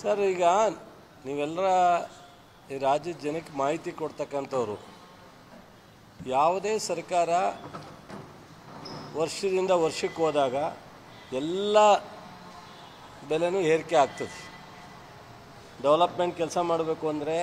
Sir, ಈಗ ನೀವೆಲ್ಲರ ಈ ರಾಜ್ಯದ ಜನಕ್ಕೆ ಮಾಹಿತಿ ಕೊಡ್ತಕ್ಕಂಥವ್ರು, ಯಾವುದೇ ಸರ್ಕಾರ ವರ್ಷದಿಂದ ವರ್ಷಕ್ಕೆ ಹೋದಾಗ ಎಲ್ಲ ಬೆಲೆನೂ ಏರಿಕೆ ಆಗ್ತದೆ. ಡೆವಲಪ್ಮೆಂಟ್ ಕೆಲಸ ಮಾಡಬೇಕು ಅಂದರೆ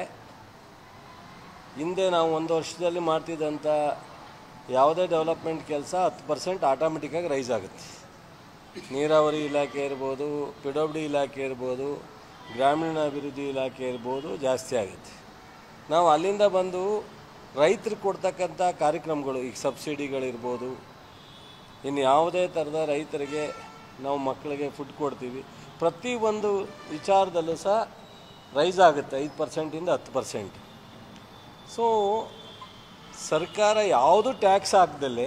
ಹಿಂದೆ ನಾವು ಒಂದು ವರ್ಷದಲ್ಲಿ ಮಾಡ್ತಿದ್ದಂಥ ಯಾವುದೇ ಡೆವಲಪ್ಮೆಂಟ್ ಕೆಲಸ 10% ಆಟೋಮೆಟಿಕ್ಕಾಗಿ ರೈಸ್ ಆಗುತ್ತೆ. ನೀರಾವರಿ ಇಲಾಖೆ ಇರ್ಬೋದು, PWD ಇಲಾಖೆ ಇರ್ಬೋದು, ಗ್ರಾಮೀಣಾಭಿವೃದ್ಧಿ ಇಲಾಖೆ ಇರ್ಬೋದು, ಜಾಸ್ತಿ ಆಗುತ್ತೆ. ನಾವು ಅಲ್ಲಿಂದ ಬಂದು ರೈತರಿಗೆ ಕೊಡ್ತಕ್ಕಂಥ ಕಾರ್ಯಕ್ರಮಗಳು, ಈಗ ಸಬ್ಸಿಡಿಗಳಿರ್ಬೋದು, ಇನ್ನು ಯಾವುದೇ ಥರದ ರೈತರಿಗೆ ನಾವು ಮಕ್ಕಳಿಗೆ ಫುಡ್ ಕೊಡ್ತೀವಿ, ಪ್ರತಿಯೊಂದು ವಿಚಾರದಲ್ಲೂ ಸಹ ರೈಸ್ ಆಗುತ್ತೆ 5%ಇಂದ 10%. ಸೊ ಸರ್ಕಾರ ಯಾವುದು ಟ್ಯಾಕ್ಸ್ ಹಾಕ್ದಲ್ಲೇ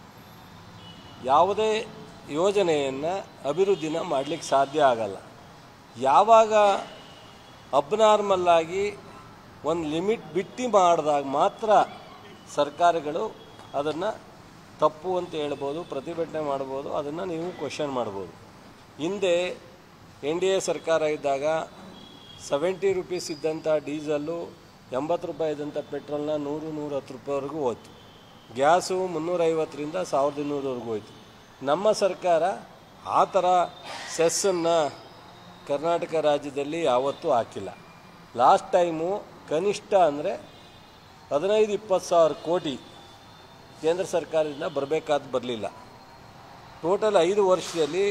ಯಾವುದೇ ಯೋಜನೆಯನ್ನು ಅಭಿವೃದ್ಧಿನ ಮಾಡಲಿಕ್ಕೆ ಸಾಧ್ಯ ಆಗಲ್ಲ. ಯಾವಾಗ ಅಬ್ನಾರ್ಮಲ್ಲಾಗಿ ಒಂದು ಲಿಮಿಟ್ ಬಿಟ್ಟು ಮಾಡಿದಾಗ ಮಾತ್ರ ಸರ್ಕಾರಗಳು ಅದನ್ನು ತಪ್ಪು ಅಂತ ಹೇಳ್ಬೋದು, ಪ್ರತಿಭಟನೆ ಮಾಡ್ಬೋದು, ಅದನ್ನು ನೀವು ಕ್ವಶನ್ ಮಾಡ್ಬೋದು. ಹಿಂದೆ NDA ಸರ್ಕಾರ ಇದ್ದಾಗ 70 ರೂಪೀಸ್ ಇದ್ದಂಥ ಡೀಸಲ್ಲು 80 ರೂಪಾಯಿ ಇದ್ದಂಥ ಪೆಟ್ರೋಲ್ನ 100-110 ರೂಪಾಯಿವರೆಗೂ ಹೋಯ್ತು. ಗ್ಯಾಸು 350ರಿಂದ 1200ವರೆಗೂ ಹೋಯ್ತು. ನಮ್ಮ ಸರ್ಕಾರ ಆ ಥರ ಸೆಸ್ಸನ್ನು ಕರ್ನಾಟಕ ರಾಜ್ಯದಲ್ಲಿ ಯಾವತ್ತೂ ಹಾಕಿಲ್ಲ. ಲಾಸ್ಟ್ ಟೈಮು ಕನಿಷ್ಠ ಅಂದರೆ 15-20 ಸಾವಿರ ಕೋಟಿ ಕೇಂದ್ರ ಸರ್ಕಾರದಿಂದ ಬರಲಿಲ್ಲ. ಟೋಟಲ್ 5 ವರ್ಷದಲ್ಲಿ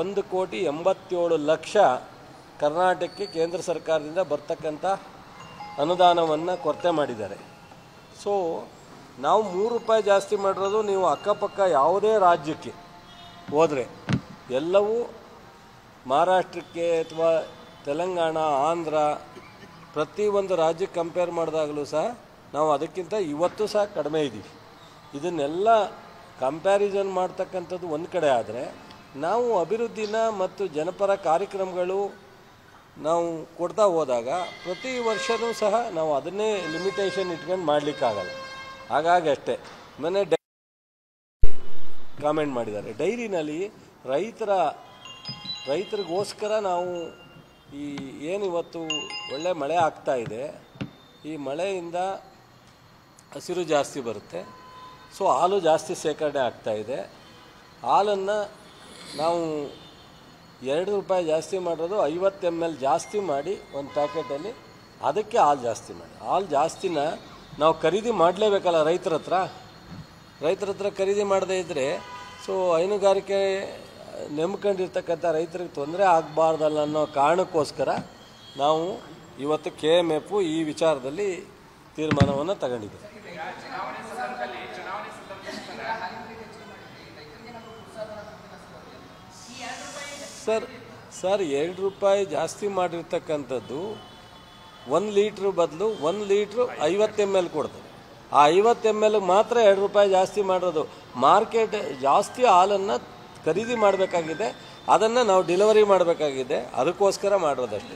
1,87,00,000 ಕರ್ನಾಟಕಕ್ಕೆ ಕೇಂದ್ರ ಸರ್ಕಾರದಿಂದ ಬರ್ತಕ್ಕಂಥ ಅನುದಾನವನ್ನು ಕೊರತೆ ಮಾಡಿದ್ದಾರೆ. ಸೊ ನಾವು 3 ರೂಪಾಯಿ ಜಾಸ್ತಿ ಮಾಡಿರೋದು, ನೀವು ಅಕ್ಕಪಕ್ಕ ಯಾವುದೇ ರಾಜ್ಯಕ್ಕೆ ಹೋದರೆ ಎಲ್ಲವೂ ಮಹಾರಾಷ್ಟ್ರಕ್ಕೆ ಅಥವಾ ತೆಲಂಗಾಣ, ಆಂಧ್ರ, ಪ್ರತಿಯೊಂದು ರಾಜ್ಯಕ್ಕೆ ಕಂಪೇರ್ ಮಾಡಿದಾಗಲೂ ಸಹ ನಾವು ಅದಕ್ಕಿಂತ ಇವತ್ತು ಸಹ ಕಡಿಮೆ ಇದ್ದೀವಿ. ಇದನ್ನೆಲ್ಲ ಕಂಪ್ಯಾರಿಸನ್ ಮಾಡ್ತಕ್ಕಂಥದ್ದು ಒಂದು ಕಡೆ ಆದರೆ, ನಾವು ಅಭಿವೃದ್ಧಿನ ಮತ್ತು ಜನಪರ ಕಾರ್ಯಕ್ರಮಗಳು ನಾವು ಕೊಡ್ತಾ ಹೋದಾಗ ಪ್ರತಿ ವರ್ಷವೂ ಸಹ ನಾವು ಅದನ್ನೇ ಲಿಮಿಟೇಷನ್ ಇಟ್ಕೊಂಡು ಮಾಡಲಿಕ್ಕಾಗಲ್ಲ. ಹಾಗಾಗಿ ಅಷ್ಟೇ. ಮೊನ್ನೆ ಕಾಮೆಂಟ್ ಮಾಡಿದ್ದಾರೆ, ಡೈರಿನಲ್ಲಿ ರೈತರಿಗೋಸ್ಕರ ನಾವು ಈ ಏನಿವತ್ತು ಒಳ್ಳೆ ಮಳೆ ಆಗ್ತಾ ಇದೆ, ಈ ಮಳೆಯಿಂದ ಹಸಿರು ಜಾಸ್ತಿ ಬರುತ್ತೆ, ಸೊ ಹಾಲು ಜಾಸ್ತಿ ಶೇಖರಣೆ ಆಗ್ತಾಯಿದೆ. ಹಾಲನ್ನು ನಾವು 2 ರೂಪಾಯಿ ಜಾಸ್ತಿ ಮಾಡೋದು 50 ml ಜಾಸ್ತಿ ಮಾಡಿ ಒಂದು ಪ್ಯಾಕೆಟಲ್ಲಿ, ಅದಕ್ಕೆ ಹಾಲು ಜಾಸ್ತಿ ಮಾಡಿ. ಹಾಲು ಜಾಸ್ತಿನ ನಾವು ಖರೀದಿ ಮಾಡಲೇಬೇಕಲ್ಲ ರೈತರ ಹತ್ರ ಖರೀದಿ ಮಾಡದೇ ಇದ್ದರೆ, ಸೊ ಹೈನುಗಾರಿಕೆ ನೆಮ್ಕೊಂಡಿರ್ತಕ್ಕಂಥ ರೈತರಿಗೆ ತೊಂದರೆ ಆಗಬಾರ್ದಲ್ಲ ಅನ್ನೋ ಕಾರಣಕ್ಕೋಸ್ಕರ ನಾವು ಇವತ್ತು KMF ಈ ವಿಚಾರದಲ್ಲಿ ತೀರ್ಮಾನವನ್ನು ತಗೊಂಡಿದ್ದೀವಿ. ಸರ್ 2 ರೂಪಾಯಿ ಜಾಸ್ತಿ ಮಾಡಿರ್ತಕ್ಕಂಥದ್ದು 1 ಲೀಟ್ರ್ ಬದಲು 1 ಲೀಟ್ರು 50 ml ಕೊಡ್ತದೆ. ಆ 50 ml ಮಾತ್ರ 2 ರೂಪಾಯಿ ಜಾಸ್ತಿ ಮಾಡೋದು. ಮಾರ್ಕೆಟ್ ಜಾಸ್ತಿ ಹಾಲನ್ನು ಖರೀದಿ ಮಾಡಬೇಕಾಗಿದೆ, ಅದನ್ನು ನಾವು ಡೆಲಿವರಿ ಮಾಡಬೇಕಾಗಿದೆ, ಅದಕ್ಕೋಸ್ಕರ ಮಾಡೋದಷ್ಟೇ.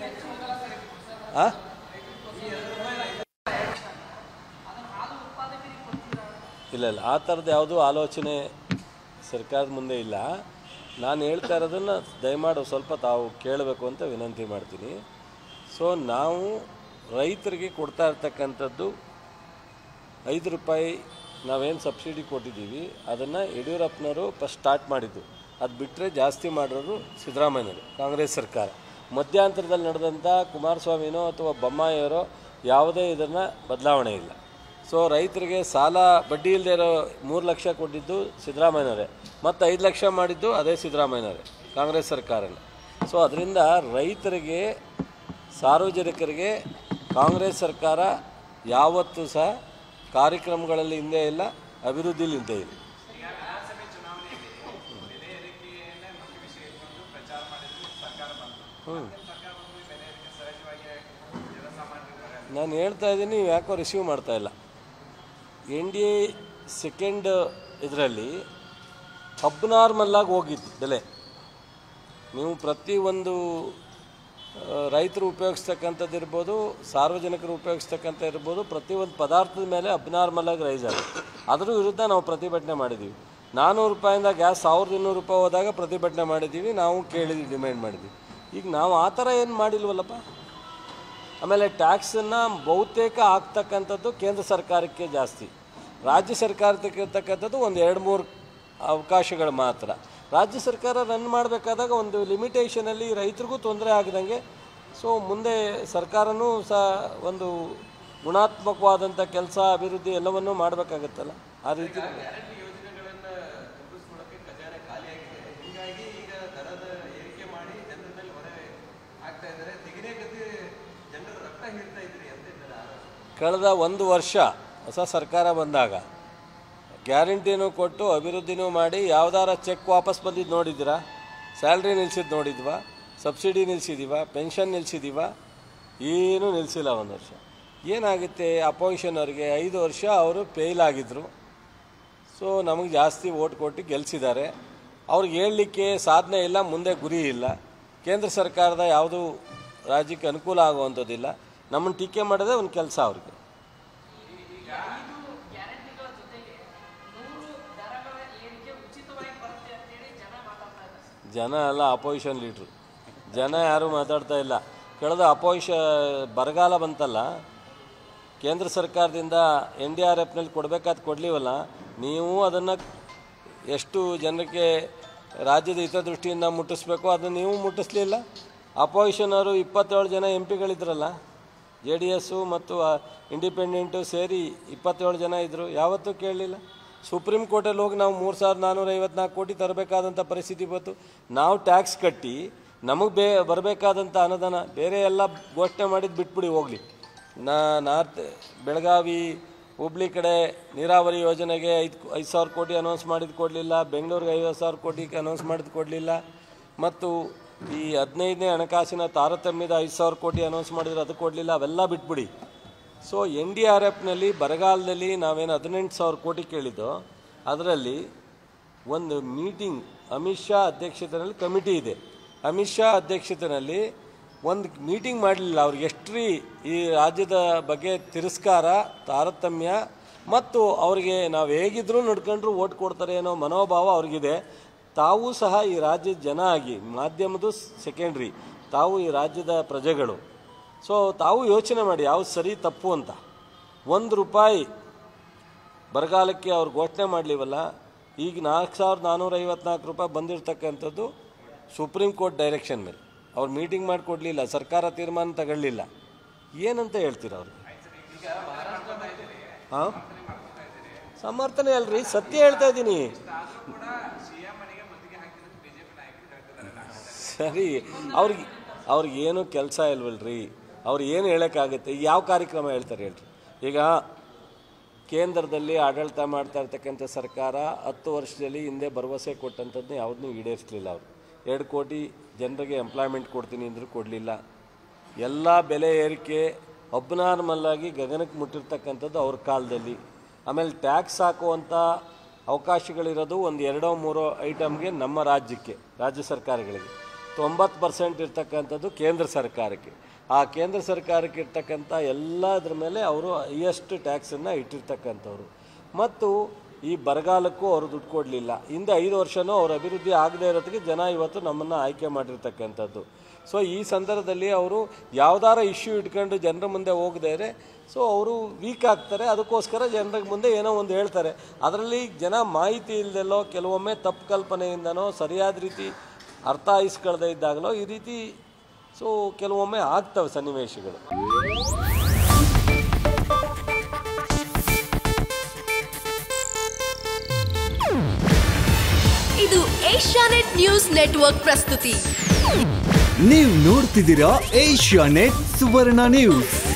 ಇಲ್ಲ, ಆ ಥರದ್ದು ಯಾವುದೂ ಆಲೋಚನೆ ಸರ್ಕಾರದ ಮುಂದೆ ಇಲ್ಲ. ನಾನು ಹೇಳ್ತಾ ಇರೋದನ್ನು ದಯಮಾಡಿ ಸ್ವಲ್ಪ ತಾವು ಕೇಳಬೇಕು ಅಂತ ವಿನಂತಿ ಮಾಡ್ತೀನಿ. ಸೊ ನಾವು ರೈತರಿಗೆ ಕೊಡ್ತಾ ಇರ್ತಕ್ಕಂಥದ್ದು 5 ರೂಪಾಯಿ ನಾವೇನು ಸಬ್ಸಿಡಿ ಕೊಟ್ಟಿದ್ದೀವಿ, ಅದನ್ನು ಯಡಿಯೂರಪ್ಪನವರು ಫಸ್ಟ್ ಸ್ಟಾರ್ಟ್ ಮಾಡಿದ್ದು. ಅದು ಬಿಟ್ಟರೆ ಜಾಸ್ತಿ ಮಾಡಿರೋರು ಸಿದ್ದರಾಮಯ್ಯನವರು, ಕಾಂಗ್ರೆಸ್ ಸರ್ಕಾರ. ಮಧ್ಯಂತರದಲ್ಲಿ ನಡೆದಂಥ ಕುಮಾರಸ್ವಾಮಿನೋ ಅಥವಾ ಬೊಮ್ಮಾಯಿಯವರೋ ಯಾವುದೇ ಇದನ್ನು ಬದಲಾವಣೆ ಇಲ್ಲ. ಸೊ ರೈತರಿಗೆ ಸಾಲ ಬಡ್ಡಿ ಇಲ್ಲದೆ ಇರೋ 3 ಲಕ್ಷ ಕೊಟ್ಟಿದ್ದು ಸಿದ್ದರಾಮಯ್ಯನವರೇ, ಮತ್ತು 5 ಲಕ್ಷ ಮಾಡಿದ್ದು ಅದೇ ಸಿದ್ದರಾಮಯ್ಯನವರೇ, ಕಾಂಗ್ರೆಸ್ ಸರ್ಕಾರನೇ. ಸೊ ಅದರಿಂದ ರೈತರಿಗೆ, ಸಾರ್ವಜನಿಕರಿಗೆ ಕಾಂಗ್ರೆಸ್ ಸರ್ಕಾರ ಯಾವತ್ತೂ ಸಹ ಕಾರ್ಯಕ್ರಮಗಳಲ್ಲಿ ಹಿಂದೆ ಇಲ್ಲ, ಅಭಿವೃದ್ಧಿಲಿ ಹಿಂದೆ ಇಲ್ಲ. ನಾನು ಹೇಳ್ತಾ ಇದ್ದೀನಿ, ನೀವು ಯಾಕೋ ರಿಸೀವ್ ಮಾಡ್ತಾ ಇಲ್ಲ. NDA ಸೆಕೆಂಡ್ ಇದರಲ್ಲಿ ಅಬ್ನಾರ್ಮಲ್ಲಾಗಿ ಹೋಗಿದ್ದು ಬೆಲೆ. ನೀವು ಪ್ರತಿಯೊಂದು ರೈತರು ಉಪಯೋಗಿಸ್ತಕ್ಕಂಥದ್ದು ಇರ್ಬೋದು, ಸಾರ್ವಜನಿಕರು ಉಪಯೋಗಿಸ್ತಕ್ಕಂಥ ಇರ್ಬೋದು, ಪ್ರತಿಯೊಂದು ಪದಾರ್ಥದ ಮೇಲೆ ಅಬ್ನಾರ್ಮಲಾಗಿ ರೈಸ್ ಆಗುತ್ತೆ. ಅದರ ವಿರುದ್ಧ ನಾವು ಪ್ರತಿಭಟನೆ ಮಾಡಿದ್ದೀವಿ. 400 ರೂಪಾಯಿಂದ ಗ್ಯಾಸ್ 1200 ರೂಪಾಯಿ ಹೋದಾಗ ಪ್ರತಿಭಟನೆ ಮಾಡಿದ್ದೀವಿ, ನಾವು ಕೇಳಿದ್ವಿ, ಡಿಮ್ಯಾಂಡ್ ಮಾಡಿದ್ದೀವಿ. ಈಗ ನಾವು ಆ ಥರ ಏನು ಮಾಡಿಲ್ವಲ್ಲಪ್ಪ. ಆಮೇಲೆ ಟ್ಯಾಕ್ಸನ್ನು ಬಹುತೇಕ ಆಗ್ತಕ್ಕಂಥದ್ದು ಕೇಂದ್ರ ಸರ್ಕಾರಕ್ಕೆ ಜಾಸ್ತಿ, ರಾಜ್ಯ ಸರ್ಕಾರಕ್ಕೆ ಇರ್ತಕ್ಕಂಥದ್ದು ಒಂದು 2-3 ಅವಕಾಶಗಳು ಮಾತ್ರ. ರಾಜ್ಯ ಸರ್ಕಾರ ರನ್ ಮಾಡಬೇಕಾದಾಗ ಒಂದು ಲಿಮಿಟೇಷನಲ್ಲಿ ರೈತರಿಗೂ ತೊಂದರೆ ಆಗದಂಗೆ, ಸೊ ಮುಂದೆ ಸರ್ಕಾರನೂ ಸಹ ಒಂದು ಗುಣಾತ್ಮಕವಾದಂಥ ಕೆಲಸ, ಅಭಿವೃದ್ಧಿ ಎಲ್ಲವನ್ನೂ ಮಾಡಬೇಕಾಗತ್ತಲ್ಲ. ಆ ರೀತಿ ಕಳೆದ 1 ವರ್ಷ ಹೊಸ ಸರ್ಕಾರ ಬಂದಾಗ ಗ್ಯಾರಂಟಿನೂ ಕೊಟ್ಟು ಅಭಿವೃದ್ಧಿನೂ ಮಾಡಿ ಯಾವ್ದಾರ ಚೆಕ್ ವಾಪಸ್ ಬಂದಿದ್ದು ನೋಡಿದ್ದೀರಾ? ಸ್ಯಾಲ್ರಿ ನಿಲ್ಸಿದ್ದು ನೋಡಿದ್ವಾ? ಸಬ್ಸಿಡಿ ನಿಲ್ಸಿದ್ದೀವ? ಪೆನ್ಷನ್ ನಿಲ್ಸಿದ್ದೀವ? ಏನೂ ನಿಲ್ಲಿಸಿಲ್ಲ 1 ವರ್ಷ. ಏನಾಗುತ್ತೆ, ಅಪೋಸಿಷನ್ ಅವರಿಗೆ 5 ವರ್ಷ ಅವರು ಫೇಲ್ ಆಗಿದ್ದರು. ಸೊ ನಮಗೆ ಜಾಸ್ತಿ ಓಟ್ ಕೊಟ್ಟು ಗೆಲ್ಲಿಸಿದ್ದಾರೆ. ಅವ್ರಿಗೆ ಹೇಳಲಿಕ್ಕೆ ಸಾಧನೆ ಇಲ್ಲ, ಮುಂದೆ ಗುರಿ ಇಲ್ಲ. ಕೇಂದ್ರ ಸರ್ಕಾರದ ಯಾವುದೂ ರಾಜ್ಯಕ್ಕೆ ಅನುಕೂಲ ಆಗುವಂಥದ್ದಿಲ್ಲ. ನಮ್ಮನ್ನು ಟೀಕೆ ಮಾಡೋದೇ ಒಂದು ಕೆಲಸ ಅವ್ರಿಗೆ. ಜನ ಎಲ್ಲ ಅಪೋಸಿಷನ್ ಲೀಡ್ರು, ಜನ ಯಾರೂ ಮಾತಾಡ್ತಾ ಇಲ್ಲ. ಕಳೆದ ಬರಗಾಲ ಬಂತಲ್ಲ, ಕೇಂದ್ರ ಸರ್ಕಾರದಿಂದ NDRFನಲ್ಲಿ ಕೊಡಬೇಕಾದ ಕೊಡಲಿವಲ್ಲ, ನೀವು ಅದನ್ನು ಎಷ್ಟು ಜನಕ್ಕೆ ರಾಜ್ಯದ ಹಿತದೃಷ್ಟಿಯಿಂದ ಮುಟ್ಟಿಸ್ಬೇಕು ಅದನ್ನು ನೀವು ಮುಟ್ಟಿಸ್ಲಿಲ್ಲ. ಅಪೋಸಿಷನ್ ಅವರು 27 ಜನ MP ಗಳಿದ್ರಲ್ಲ, JDS ಮತ್ತು ಇಂಡಿಪೆಂಡೆಂಟು ಸೇರಿ 27 ಜನ ಇದ್ದರು, ಯಾವತ್ತೂ ಕೇಳಲಿಲ್ಲ. ಸುಪ್ರೀಂ ಕೋರ್ಟಲ್ಲಿ ಹೋಗಿ ನಾವು 3454 ಕೋಟಿ ತರಬೇಕಾದಂಥ ಪರಿಸ್ಥಿತಿ ಬಂತು. ನಾವು ಟ್ಯಾಕ್ಸ್ ಕಟ್ಟಿ ನಮಗೆ ಬರಬೇಕಾದಂಥ ಅನುದಾನ ಬೇರೆ ಎಲ್ಲ ಘೋಷಣೆ ಮಾಡಿದ್ದು ಬಿಟ್ಬಿಡಿ ಹೋಗಲಿ. ನಾರ್ತ್ ಬೆಳಗಾವಿ ಹುಬ್ಳಿ ಕಡೆ ನೀರಾವರಿ ಯೋಜನೆಗೆ 5,000 ಕೋಟಿ ಅನೌನ್ಸ್ ಮಾಡಿದ್ದು ಕೊಡಲಿಲ್ಲ, ಬೆಂಗಳೂರಿಗೆ 50,000 ಕೋಟಿಗೆ ಅನೌನ್ಸ್ ಮಾಡಿದ್ದು ಕೊಡಲಿಲ್ಲ, ಮತ್ತು ಈ 15ನೇ ಹಣಕಾಸಿನ ತಾರತಮ್ಯದ 5,000 ಕೋಟಿ ಅನೌನ್ಸ್ ಮಾಡಿದ್ರು ಅದು ಕೊಡಲಿಲ್ಲ. ಅವೆಲ್ಲ ಬಿಟ್ಬಿಡಿ. ಸೊ NDRFನಲ್ಲಿ ಬರಗಾಲದಲ್ಲಿ ನಾವೇನು 18,000 ಕೋಟಿ ಕೇಳಿದ್ದೋ ಅದರಲ್ಲಿ ಒಂದು ಮೀಟಿಂಗ್ ಅಮಿತ್ ಶಾ ಅಧ್ಯಕ್ಷತೆಯಲ್ಲಿ ಕಮಿಟಿ ಇದೆ. ಅಮಿತ್ ಶಾ ಅಧ್ಯಕ್ಷತೆಯಲ್ಲಿ ಒಂದು ಮೀಟಿಂಗ್ ಮಾಡಲಿಲ್ಲ. ಅವ್ರಿಗೆ ಎಷ್ಟ್ರೀ ಈ ರಾಜ್ಯದ ಬಗ್ಗೆ ತಿರಸ್ಕಾರ, ತಾರತಮ್ಯ ಮತ್ತು ಅವರಿಗೆ ನಾವು ಹೇಗಿದ್ರೂ ನಡ್ಕೊಂಡ್ರು ಓಟ್ ಕೊಡ್ತಾರೆ ಅನ್ನೋ ಮನೋಭಾವ ಅವ್ರಿಗಿದೆ. ತಾವೂ ಸಹ ಈ ರಾಜ್ಯದ ಜನ ಆಗಿ, ಮಾಧ್ಯಮದು ಸೆಕೆಂಡ್ರಿ, ತಾವು ಈ ರಾಜ್ಯದ ಪ್ರಜೆಗಳು. ಸೊ ತಾವು ಯೋಚನೆ ಮಾಡಿ ಯಾವುದು ಸರಿ ತಪ್ಪು ಅಂತ. 1 ರೂಪಾಯಿ ಬರಗಾಲಕ್ಕೆ ಅವ್ರು ಘೋಷಣೆ ಮಾಡಲಿವಲ್ಲ. ಈಗ 4,454 ರೂಪಾಯಿ ಬಂದಿರತಕ್ಕಂಥದ್ದು ಸುಪ್ರೀಂ ಕೋರ್ಟ್ ಡೈರೆಕ್ಷನ್ ಮೇಲೆ. ಅವ್ರು ಮೀಟಿಂಗ್ ಮಾಡಿಕೊಡ್ಲಿಲ್ಲ, ಸರ್ಕಾರ ತೀರ್ಮಾನ ತಗೊಳ್ಳಿಲ್ಲ. ಏನಂತ ಹೇಳ್ತೀರ ಅವ್ರಿಗೆ? ಹಾಂ, ಸಮರ್ಥನೆ ಅಲ್ರಿ, ಸತ್ಯ ಹೇಳ್ತಾ ಇದ್ದೀನಿ. ಸರಿ, ಅವ್ರಿಗೇನು ಕೆಲಸ ಇಲ್ವಲ್ರಿ, ಅವ್ರು ಏನು ಹೇಳೋಕ್ಕಾಗುತ್ತೆ? ಯಾವ ಕಾರ್ಯಕ್ರಮ ಹೇಳ್ತಾರೆ ಹೇಳ್ರಿ? ಈಗ ಕೇಂದ್ರದಲ್ಲಿ ಆಡಳಿತ ಮಾಡ್ತಾ ಇರ್ತಕ್ಕಂಥ ಸರ್ಕಾರ 10 ವರ್ಷದಲ್ಲಿ ಹಿಂದೆ ಭರವಸೆ ಕೊಟ್ಟಂಥದ್ದನ್ನ ಯಾವುದನ್ನೂ ಈಡೇರಿಸಲಿಲ್ಲ. ಅವರು 2 ಕೋಟಿ ಜನರಿಗೆ ಎಂಪ್ಲಾಯ್ಮೆಂಟ್ ಕೊಡ್ತೀನಿ ಅಂದರೂ ಕೊಡಲಿಲ್ಲ. ಎಲ್ಲ ಬೆಲೆ ಏರಿಕೆ ಅಬ್ನಾರ್ಮಲ್ಲಾಗಿ ಗಗನಕ್ಕೆ ಮುಟ್ಟಿರ್ತಕ್ಕಂಥದ್ದು ಅವ್ರ ಕಾಲದಲ್ಲಿ. ಆಮೇಲೆ ಟ್ಯಾಕ್ಸ್ ಹಾಕುವಂಥ ಅವಕಾಶಗಳಿರೋದು ಒಂದು 2-3 ಐಟಮ್ಗೆ ನಮ್ಮ ರಾಜ್ಯಕ್ಕೆ, ರಾಜ್ಯ ಸರ್ಕಾರಗಳಿಗೆ. 90% ಇರ್ತಕ್ಕಂಥದ್ದು ಕೇಂದ್ರ ಸರ್ಕಾರಕ್ಕೆ. ಆ ಕೇಂದ್ರ ಸರ್ಕಾರಕ್ಕೆ ಇರ್ತಕ್ಕಂಥ ಎಲ್ಲದ್ರ ಮೇಲೆ ಅವರು ಹೈಯೆಸ್ಟ್ ಟ್ಯಾಕ್ಸನ್ನು ಇಟ್ಟಿರ್ತಕ್ಕಂಥವ್ರು. ಮತ್ತು ಈ ಬರಗಾಲಕ್ಕೂ ಅವರು ದುಡ್ಡು ಕೊಡಲಿಲ್ಲ. ಹಿಂದೆ 5 ವರ್ಷವೂ ಅವ್ರ ಅಭಿವೃದ್ಧಿ ಆಗದೇ ಇರೋದಕ್ಕೆ ಜನ ಇವತ್ತು ನಮ್ಮನ್ನು ಆಯ್ಕೆ ಮಾಡಿರ್ತಕ್ಕಂಥದ್ದು. ಸೊ ಈ ಸಂದರ್ಭದಲ್ಲಿ ಅವರು ಯಾವುದಾರ ಇಶ್ಯೂ ಇಟ್ಕೊಂಡು ಜನರ ಮುಂದೆ ಹೋಗದೇ ಸೊ ಅವರು ವೀಕ್ ಆಗ್ತಾರೆ. ಅದಕ್ಕೋಸ್ಕರ ಜನರ ಮುಂದೆ ಏನೋ ಒಂದು ಹೇಳ್ತಾರೆ. ಅದರಲ್ಲಿ ಜನ ಮಾಹಿತಿ ಇಲ್ಲದೆಲ್ಲೋ, ಕೆಲವೊಮ್ಮೆ ತಪ್ಪು ಕಲ್ಪನೆಯಿಂದನೋ, ಸರಿಯಾದ ರೀತಿ ಅರ್ಥೈಸ್ಕೊಳ್ಳದೇ ಇದ್ದಾಗಲೋ ಈ ರೀತಿ ಸೊ ಕೆಲವೊಮ್ಮೆ ಆಗ್ತವೆ ಸನ್ನಿವೇಶಗಳು. ಇದು ಏಷ್ಯಾನೆಟ್ ನ್ಯೂಸ್ ನೆಟ್ವರ್ಕ್ ಪ್ರಸ್ತುತಿ. ನೀವು ನೋಡ್ತಿದ್ದೀರಾ ಏಷ್ಯಾನೆಟ್ ಸುವರ್ಣ ನ್ಯೂಸ್.